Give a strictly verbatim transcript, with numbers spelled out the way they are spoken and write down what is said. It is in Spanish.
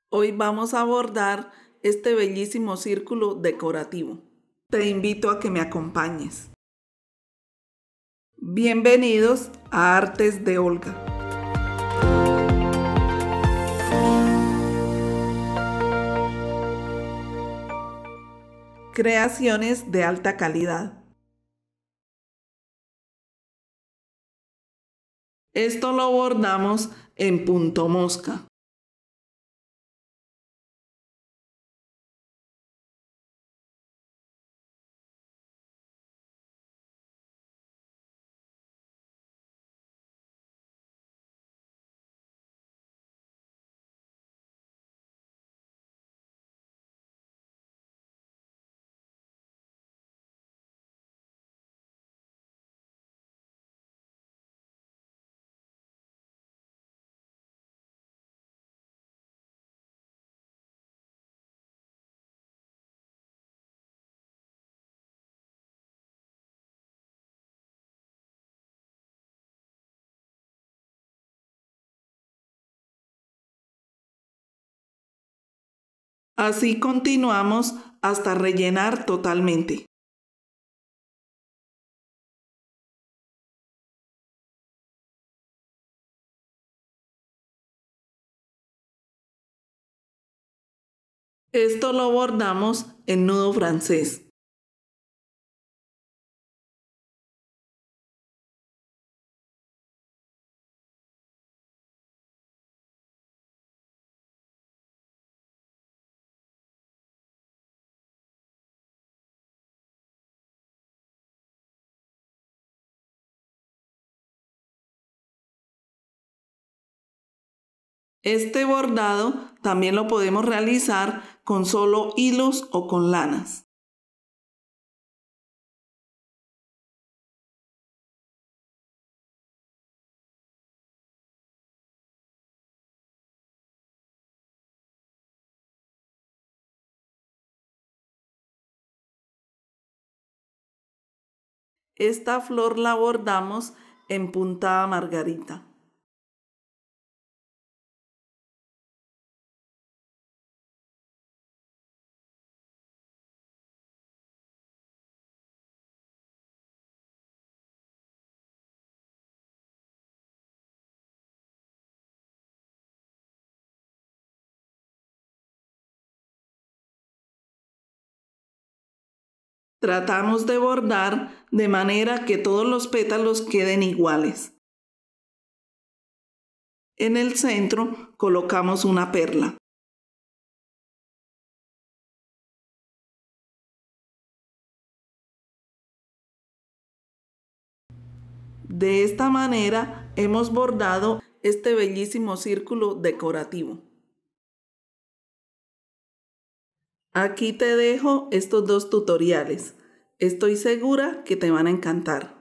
Hoy vamos a bordar este bellísimo círculo decorativo. Te invito a que me acompañes. Bienvenidos a Artes de Olga. Creaciones de alta calidad. Esto lo bordamos en punto mosca. Así continuamos hasta rellenar totalmente. Esto lo bordamos en nudo francés. Este bordado también lo podemos realizar con solo hilos o con lanas. Esta flor la bordamos en puntada margarita. Tratamos de bordar de manera que todos los pétalos queden iguales. En el centro colocamos una perla. De esta manera hemos bordado este bellísimo círculo decorativo. Aquí te dejo estos dos tutoriales. Estoy segura que te van a encantar.